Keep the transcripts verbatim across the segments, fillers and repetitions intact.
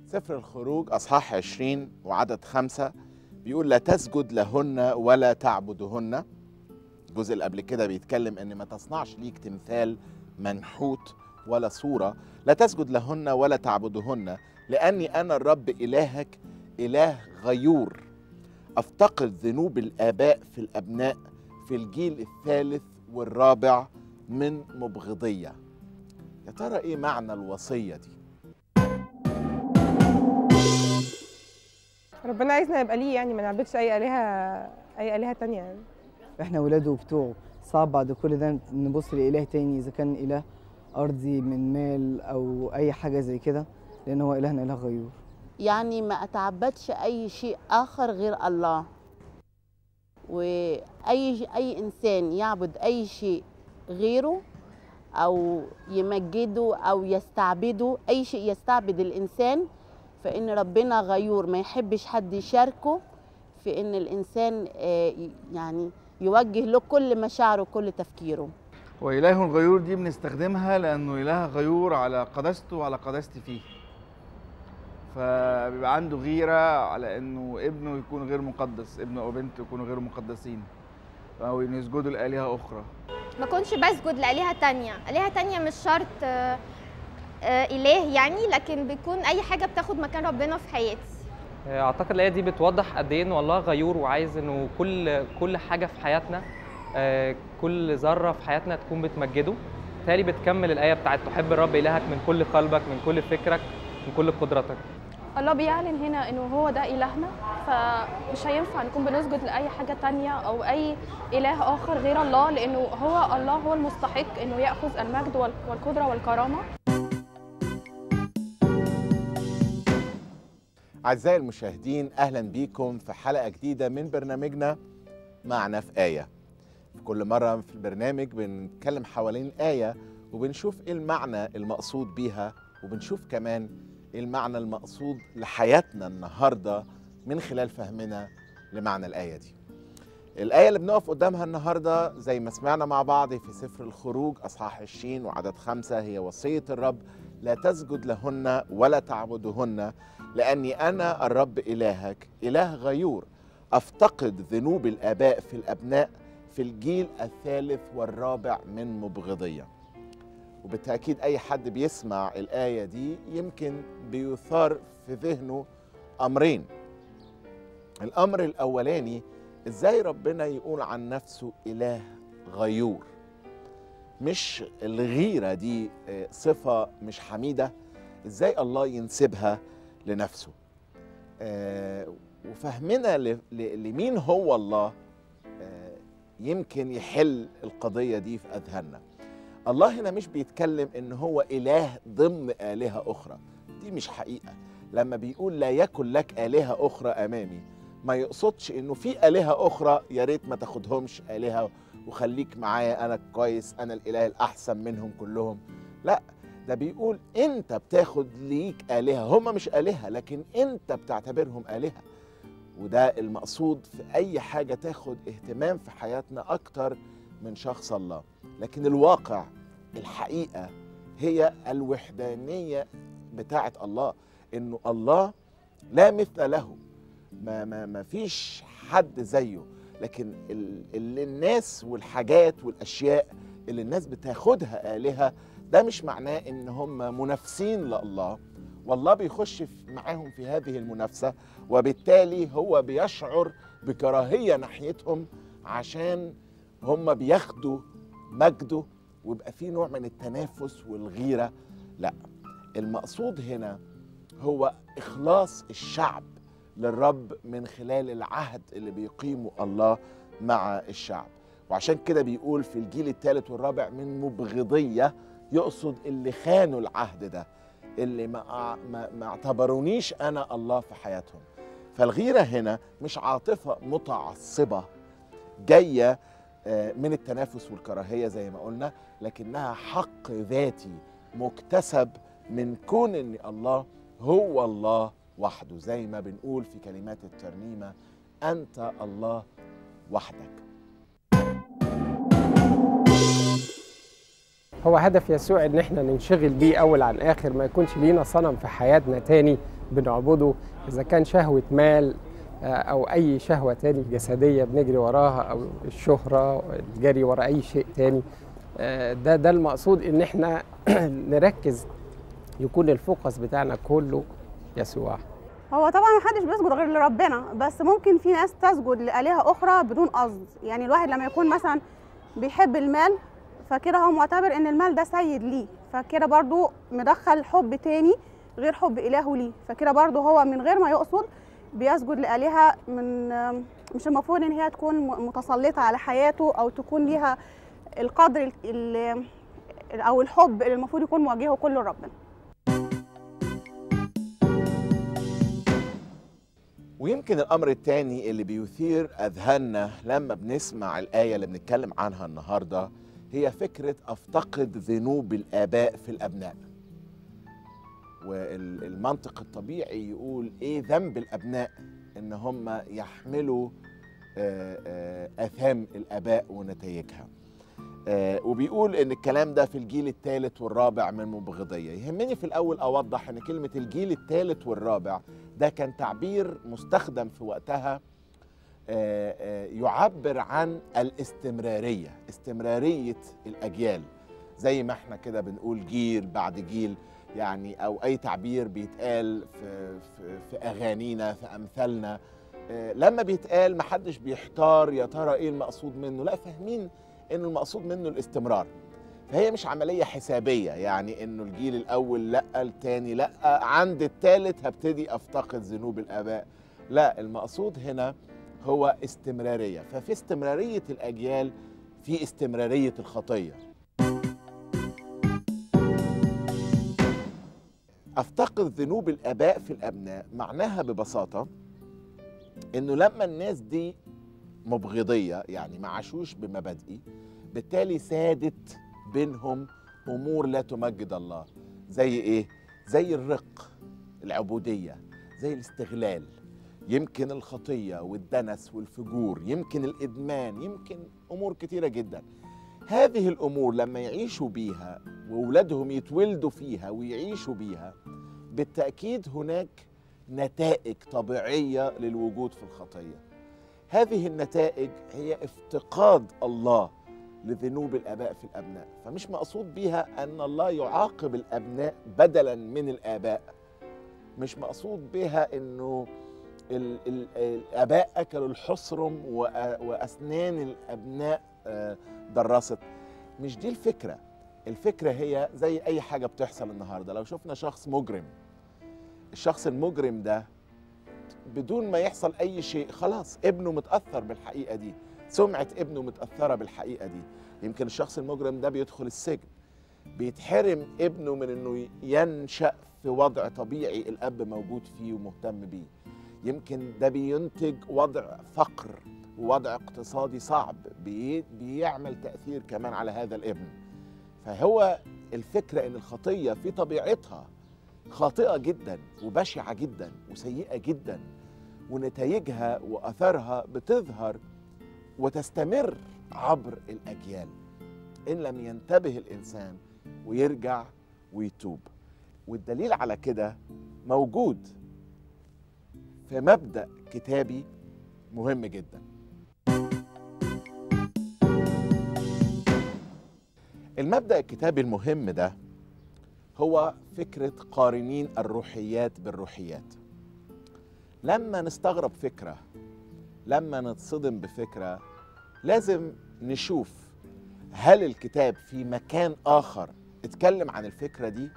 سفر الخروج أصحاح عشرين وعدد خمسة بيقول لا تسجد لهن ولا تعبدهن. الجزء اللي قبل كده بيتكلم ان ما تصنعش ليك تمثال منحوت ولا صورة، لا تسجد لهن ولا تعبدهن لأني أنا الرب إلهك إله غيور، أفتقد ذنوب الآباء في الأبناء في الجيل الثالث والرابع من مبغضية. يا ترى إيه معنى الوصية دي؟ ربنا عايزنا يبقى ليه، يعني ما نعبدش اي الهه اي الهه تانية. يعني احنا ولاده بتوعه، صعب بعد كل ده نبص لاله تاني اذا كان اله ارضي من مال او اي حاجه زي كده، لان هو الهنا اله غيور. يعني ما اتعبدش اي شيء اخر غير الله، واي اي انسان يعبد اي شيء غيره او يمجده او يستعبده، اي شيء يستعبد الانسان، فإن ربنا غيور ما يحبش حد يشاركه في إن الإنسان يعني يوجه له كل مشاعره وكل تفكيره. وإله غيور دي بنستخدمها لأنه إله غيور على قداسته وعلى قداستي فيه، فبيبقى عنده غيرة على إنه ابنه يكون غير مقدس، ابنه أو بنته يكونوا غير مقدسين، أو إنه يسجدوا لآلهة أخرى. ما كنتش بسجد لآلهة تانية، آلهة تانية مش شرط إله يعني، لكن بيكون أي حاجة بتاخد مكان ربنا في حياتي. أعتقد الآية دي بتوضح قد إيه إن الله غيور وعايز إنه كل كل حاجة في حياتنا، كل ذرة في حياتنا تكون بتمجده. بالتالي بتكمل الآية بتاعت تحب الرب إلهك من كل قلبك، من كل فكرك، من كل قدرتك. الله بيعلن هنا إنه هو ده إلهنا، فمش هينفع نكون بنسجد لأي حاجة تانية أو أي إله آخر غير الله، لأنه هو الله هو المستحق إنه يأخذ المجد والقدرة والكرامة. أعزائي المشاهدين، أهلا بيكم في حلقة جديدة من برنامجنا معنا في آية. في كل مرة في البرنامج بنتكلم حوالين آية وبنشوف إيه المعنى المقصود بيها، وبنشوف كمان إيه المعنى المقصود لحياتنا النهاردة من خلال فهمنا لمعنى الآية دي. الآية اللي بنقف قدامها النهاردة زي ما سمعنا مع بعض في سفر الخروج أصحاح عشرين وعدد خمسة هي وصية الرب لا تسجد لهن ولا تعبدهن لأني أنا الرب إلهك إله غيور، أفتقد ذنوب الآباء في الأبناء في الجيل الثالث والرابع من مبغضية. وبالتأكيد أي حد بيسمع الآية دي يمكن بيثار في ذهنه أمرين. الأمر الأولاني، إزاي ربنا يقول عن نفسه إله غيور؟ مش الغيرة دي صفة مش حميدة؟ إزاي الله ينسبها لنفسه؟ آه وفهمنا لمين هو الله آه يمكن يحل القضية دي في أذهاننا. الله هنا مش بيتكلم إن هو إله ضمن آلهة أخرى، دي مش حقيقة. لما بيقول لا يكن لك آلهة أخرى أمامي، ما يقصدش إنه في آلهة أخرى يا ريت ما تاخدهمش آلهة وخليك معايا أنا كويس، أنا الإله الأحسن منهم كلهم. لا، ده بيقول انت بتاخد ليك آلهة، هم مش آلهة لكن انت بتعتبرهم آلهة. وده المقصود في اي حاجة تاخد اهتمام في حياتنا اكتر من شخص الله. لكن الواقع الحقيقة هي الوحدانية بتاعت الله، انه الله لا مثل له، ما, ما, ما فيش حد زيه. لكن اللي الناس والحاجات والاشياء اللي الناس بتاخدها آلهة، ده مش معناه ان هم منافسين لله، والله بيخش معاهم في هذه المنافسة، وبالتالي هو بيشعر بكراهية ناحيتهم عشان هم بياخدوا مجده، ويبقى في نوع من التنافس والغيرة. لا، المقصود هنا هو إخلاص الشعب للرب من خلال العهد اللي بيقيمه الله مع الشعب. وعشان كده بيقول في الجيل الثالث والرابع من مبغضية، يقصد اللي خانوا العهد ده، اللي ما, ما, ما اعتبرونيش أنا الله في حياتهم. فالغيرة هنا مش عاطفة متعصبة جاية من التنافس والكراهية زي ما قلنا، لكنها حق ذاتي مكتسب من كون أن الله هو الله وحده، زي ما بنقول في كلمات الترنيمة أنت الله وحدك. هو هدف يسوع ان احنا ننشغل بيه اول عن اخر، ما يكونش لينا صنم في حياتنا تاني بنعبده، إذا كان شهوة مال أو أي شهوة تاني جسدية بنجري وراها، أو الشهرة، الجري ورا أي شيء تاني. ده ده المقصود، إن إحنا نركز، يكون الفوكس بتاعنا كله يسوع. هو طبعا محدش بيسجد غير لربنا، بس ممكن في ناس تسجد لآلهة أخرى بدون قصد. يعني الواحد لما يكون مثلا بيحب المال، فكده هو معتبر إن المال ده سيد ليه، فكده برضو مدخل حب تاني غير حب إلهه ليه، فكده برضو هو من غير ما يقصد بيسجد لآلهة من مش المفروض إن هي تكون متسلطة على حياته، أو تكون ليها القدر أو الحب اللي المفروض يكون موجهه كله لربنا. ويمكن الأمر الثاني اللي بيثير أذهاننا لما بنسمع الآية اللي بنتكلم عنها النهاردة هي فكرة أفتقد ذنوب الآباء في الأبناء. والمنطق الطبيعي يقول إيه ذنب الأبناء إن هم يحملوا آثام الآباء ونتائجها. وبيقول إن الكلام ده في الجيل الثالث والرابع من مبغضية. يهمني في الأول أوضح إن كلمة الجيل الثالث والرابع ده كان تعبير مستخدم في وقتها يعبر عن الاستمرارية، استمرارية الأجيال، زي ما احنا كده بنقول جيل بعد جيل يعني، أو أي تعبير بيتقال في, في, في أغانينا في أمثالنا. لما بيتقال محدش بيحتار يا ترى إيه المقصود منه، لا فاهمين إنه المقصود منه الاستمرار. فهي مش عملية حسابية، يعني إنه الجيل الأول لأ، التاني لأ، عند التالت هبتدي أفتقد ذنوب الآباء. لا، المقصود هنا هو استمرارية. ففي استمرارية الأجيال في استمرارية الخطية. أفتقد ذنوب الآباء في الأبناء معناها ببساطة إنه لما الناس دي مبغضية، يعني ما عاشوش بمبادئي، بالتالي سادت بينهم أمور لا تمجد الله. زي إيه؟ زي الرق، العبودية، زي الاستغلال، يمكن الخطية والدنس والفجور، يمكن الإدمان، يمكن أمور كتيرة جدا. هذه الأمور لما يعيشوا بيها وأولادهم يتولدوا فيها ويعيشوا بيها، بالتأكيد هناك نتائج طبيعية للوجود في الخطية. هذه النتائج هي افتقاد الله لذنوب الآباء في الأبناء. فمش مقصود بها أن الله يعاقب الأبناء بدلا من الآباء، مش مقصود بها أنه ال ال الآباء أكلوا الحصرم وأسنان الأبناء درست. مش دي الفكرة. الفكرة هي زي أي حاجة بتحصل النهاردة. لو شفنا شخص مجرم، الشخص المجرم ده بدون ما يحصل أي شيء خلاص ابنه متأثر بالحقيقة دي، سمعة ابنه متأثرة بالحقيقة دي. يمكن الشخص المجرم ده بيدخل السجن، بيتحرم ابنه من أنه ينشأ في وضع طبيعي الأب موجود فيه ومهتم بيه. يمكن ده بينتج وضع فقر ووضع اقتصادي صعب بي بيعمل تأثير كمان على هذا الابن. فهو الفكرة ان الخطية في طبيعتها خاطئة جدا وبشعة جدا وسيئة جدا، ونتائجها وأثرها بتظهر وتستمر عبر الأجيال إن لم ينتبه الإنسان ويرجع ويتوب. والدليل على كده موجود في مبدأ كتابي مهم جدا. المبدأ الكتابي المهم ده هو فكرة قارنين الروحيات بالروحيات. لما نستغرب فكرة، لما نتصدم بفكرة، لازم نشوف هل الكتاب في مكان آخر اتكلم عن الفكرة دي.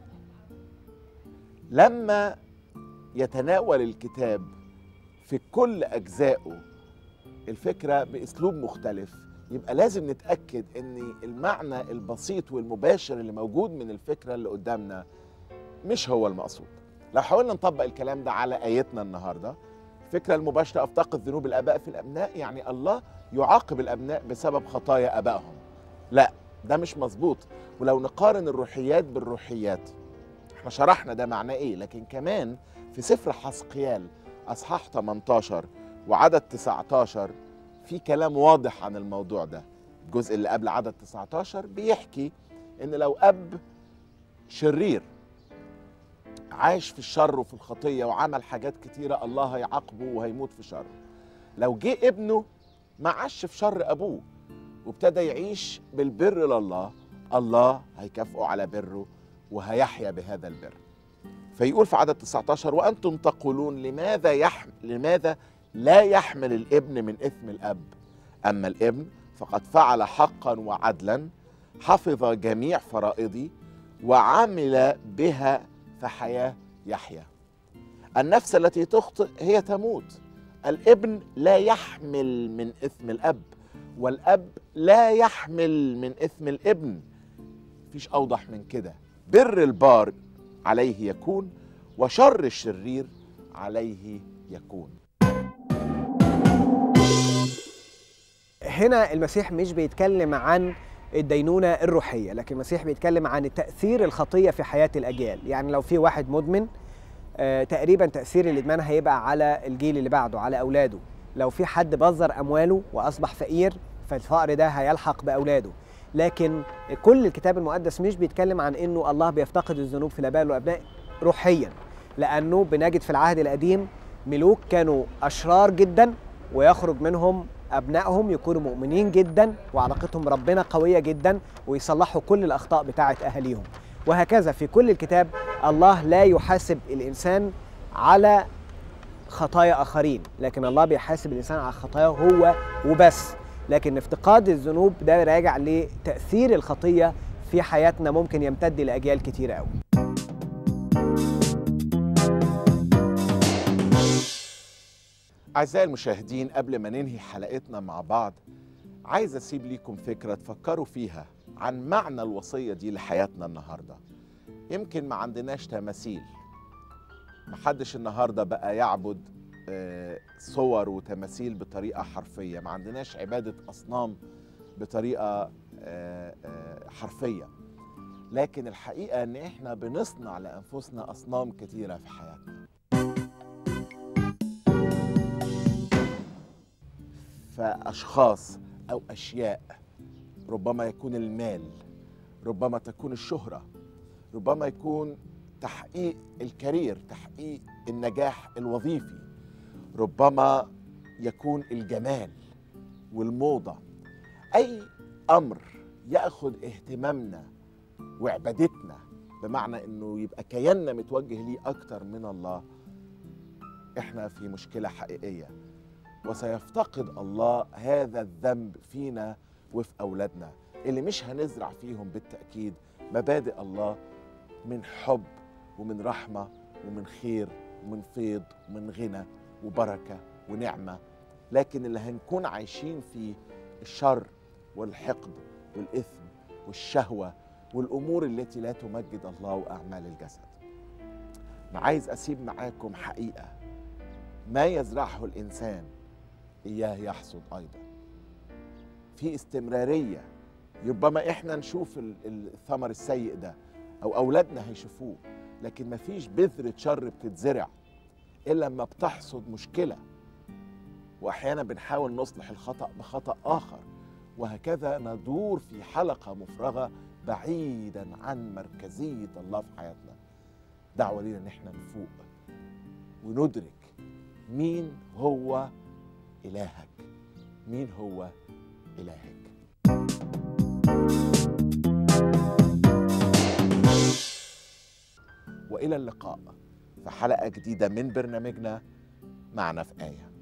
لما يتناول الكتاب في كل أجزائه الفكرة بأسلوب مختلف، يبقى لازم نتأكد ان المعنى البسيط والمباشر اللي موجود من الفكرة اللي قدامنا مش هو المقصود. لو حاولنا نطبق الكلام ده على آيتنا النهاردة، الفكرة المباشرة أفتقد ذنوب الآباء في الأبناء، يعني الله يعاقب الأبناء بسبب خطايا آبائهم. لا، ده مش مظبوط. ولو نقارن الروحيات بالروحيات، احنا شرحنا ده معناه ايه، لكن كمان في سفر حسقيال أصحاح ثمانية عشر وعدد تسعة عشر في كلام واضح عن الموضوع ده. الجزء اللي قبل عدد تسعة عشر بيحكي ان لو اب شرير عاش في الشر وفي الخطية وعمل حاجات كتيرة، الله هيعاقبه وهيموت في شر. لو جه ابنه ما عاش في شر أبوه وابتدى يعيش بالبر لله، الله هيكافئه على بره وهيحيا بهذا البر. فيقول في عدد تسعة عشر: وأنتم تقولون لماذا يحمل لماذا لا يحمل الابن من إثم الأب؟ أما الابن فقد فعل حقا وعدلا، حفظ جميع فرائضي وعمل بها فحياة يحيا. النفس التي تخطئ هي تموت. الابن لا يحمل من إثم الأب، والأب لا يحمل من إثم الابن. مفيش أوضح من كده. بر البار عليه يكون، وشر الشرير عليه يكون. هنا المسيح مش بيتكلم عن الدينونة الروحية، لكن المسيح بيتكلم عن تأثير الخطية في حياة الأجيال. يعني لو في واحد مدمن، آه تقريبا تأثير الإدمان هيبقى على الجيل اللي بعده، على أولاده. لو في حد بذر أمواله وأصبح فقير، فالفقر ده هيلحق بأولاده. لكن كل الكتاب المقدس مش بيتكلم عن إنه الله بيفتقد الذنوب في الآباء والأبناء روحيا، لأنه بنجد في العهد القديم ملوك كانوا أشرار جدا ويخرج منهم أبنائهم يكونوا مؤمنين جدا وعلاقتهم بربنا قوية جدا ويصلحوا كل الأخطاء بتاعة أهاليهم. وهكذا في كل الكتاب الله لا يحاسب الإنسان على خطايا آخرين، لكن الله بيحاسب الإنسان على خطاياه هو وبس. لكن افتقاد الذنوب ده راجع لتأثير الخطية في حياتنا، ممكن يمتد لأجيال كتيرة قوي. أعزائي المشاهدين، قبل ما ننهي حلقتنا مع بعض، عايز أسيب ليكم فكرة تفكروا فيها عن معنى الوصية دي لحياتنا النهاردة. يمكن ما عندناش تماثيل، محدش النهاردة بقى يعبد صور وتماثيل بطريقة حرفية، ما عندناش عبادة أصنام بطريقة حرفية. لكن الحقيقة أن إحنا بنصنع لأنفسنا أصنام كتيرة في حياتنا. فأشخاص أو أشياء، ربما يكون المال، ربما تكون الشهرة، ربما يكون تحقيق الكارير، تحقيق النجاح الوظيفي، ربما يكون الجمال والموضة. أي أمر يأخذ اهتمامنا وعبادتنا، بمعنى أنه يبقى كياننا متوجه ليه أكتر من الله، إحنا في مشكلة حقيقية. وسيفتقد الله هذا الذنب فينا وفي أولادنا اللي مش هنزرع فيهم بالتأكيد مبادئ الله من حب ومن رحمة ومن خير ومن فيض ومن غنى وبركة ونعمة، لكن اللي هنكون عايشين فيه الشر والحقد والإثم والشهوة والأمور التي لا تمجد الله وأعمال الجسد. أنا عايز أسيب معاكم حقيقة: ما يزرعه الإنسان إياه يحصد أيضا. في استمرارية. ربما إحنا نشوف الثمر السيء ده أو أولادنا هيشوفوه، لكن مفيش بذرة شر بتتزرع إلا لما بتحصد مشكلة، وأحيانا بنحاول نصلح الخطأ بخطأ آخر، وهكذا ندور في حلقة مفرغة بعيدا عن مركزية الله في حياتنا. دعوة لينا إن إحنا نفوق وندرك مين هو إلهك، مين هو إلهك. وإلى اللقاء في حلقة جديدة من برنامجنا معنا في آية.